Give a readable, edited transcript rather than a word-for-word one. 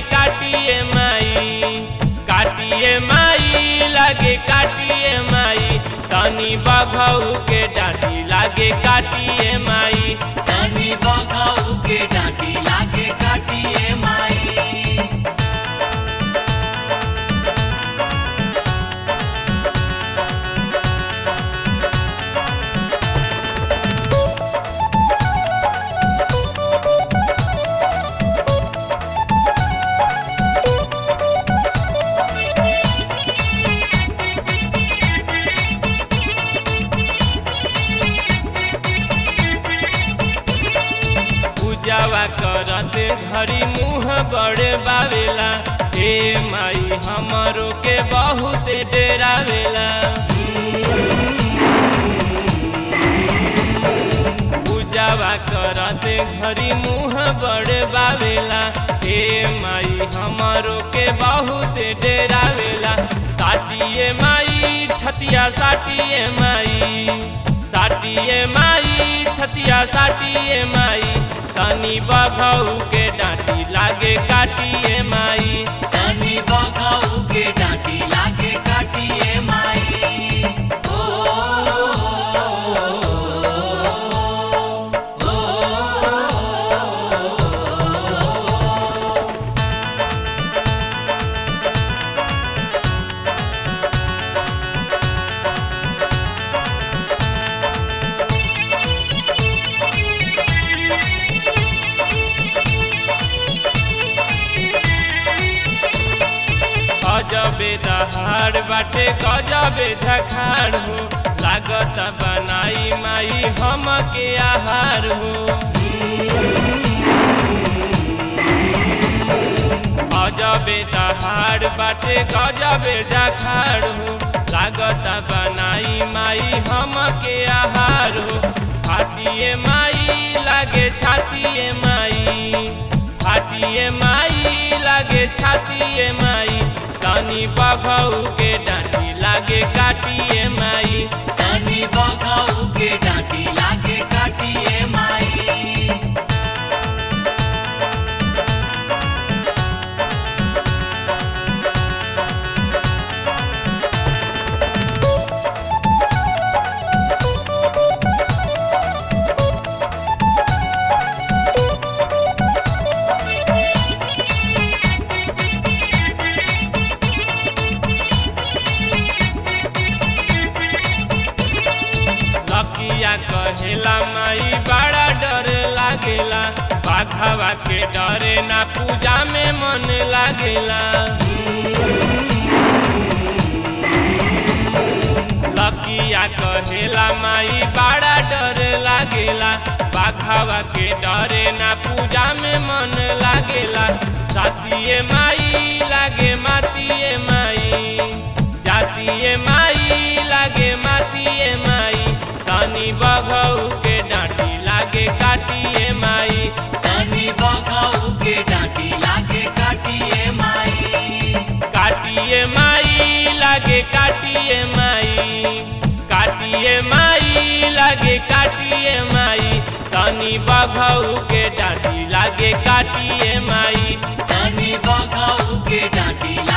काटिए माई, काटिए माई लागे काटिए माई, तनी बघऊ के डांटी लागे काटिए माई, तनी बघऊ के डांटी लागे काटिए माई। पूजावा करते घड़ी मुँह बड़े बावेला, हे माई हमरो के बहुत डरावेला। पूजावा करते घड़ी मुँह बड़े बावेला, हे माई हमरो के बहुत डरावेला। साटिए माई छतिया साटिए माई, साटिए माई छतिया साटिए माई, तनी बघऊ के डांटी लागे काटिए माई, तनी बघऊ के डांटी लागे काटिए माई। गजबे दहाड़ बाटे गजबे झखाड़ हो, लागत बनाई माई हम के आहार हो। गजबे दहाड़ बाटे गजबे झखाड़ हो, लागत बनाई माई हम के आहार हो। फाटिए माई लागे छातिए माई, फाटिए माई लागे छातिए माई, तनी बघऊ के डांटी लागे काटिए माई, तनी बघऊ के डांटी लागे काटिए माई। लकिया कहेला माई बड़ा डर लागेला, बाघावा के डरे ना पूजा में मन लागेला। लकिया कहेला माई बड़ा डर लागेला, बाघावा के डरे ना पूजा में मन लागेला। सातिए माई लागे मातिए माई, जातिए माई लागे मातिए माई, तनी बघऊ के डांटी लागे काटिए माई, तनी बघऊ के डांटी लागे काटिए माई। काटिए माई लागे काटिए माई, काटिए माई लागे काटिए माई, तनी बघऊ के डांटी लागे काटिए माई, तनी बघऊ के डांटी